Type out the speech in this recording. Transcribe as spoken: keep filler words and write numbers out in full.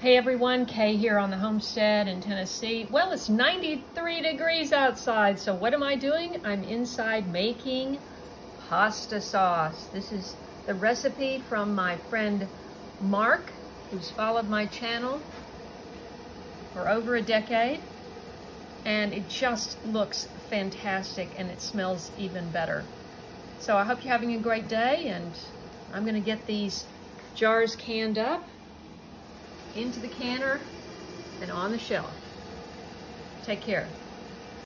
Hey everyone, Kay here on the homestead in Tennessee. Well, it's ninety-three degrees outside, so what am I doing? I'm inside making pasta sauce. This is the recipe from my friend Mark, who's followed my channel for over a decade. And it just looks fantastic and it smells even better. So I hope you're having a great day, and I'm gonna get these jars canned up into the canner and on the shelf. Take care.